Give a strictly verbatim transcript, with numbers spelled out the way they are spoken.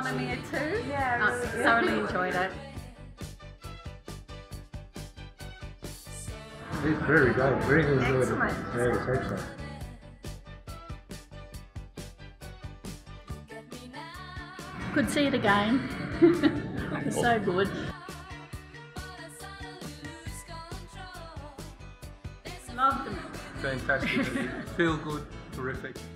Mamma Mia too. Yeah, I really good. thoroughly enjoyed it. It's very good. Really enjoyed it. Excellent. Yeah, it's excellent. Could see it again. It's so good. Loved them. Fantastic. Feel good, terrific.